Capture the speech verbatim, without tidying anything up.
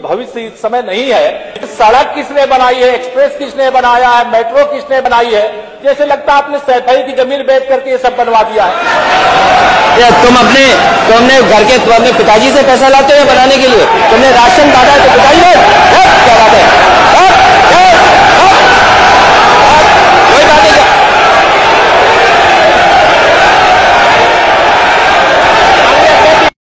भविष्य इस समय नहीं है। सड़क किसने बनाई है, एक्सप्रेस किसने बनाया है, मेट्रो किसने बनाई है, जैसे लगता है आपने सैफई की जमीन बेच करके ये सब बनवा दिया है। या तुम अपने तुमने घर के तुम अपने पिताजी से पैसा लाते हो बनाने के लिए, तुमने राशन बांटा तो पिताजी ने क्या बात है।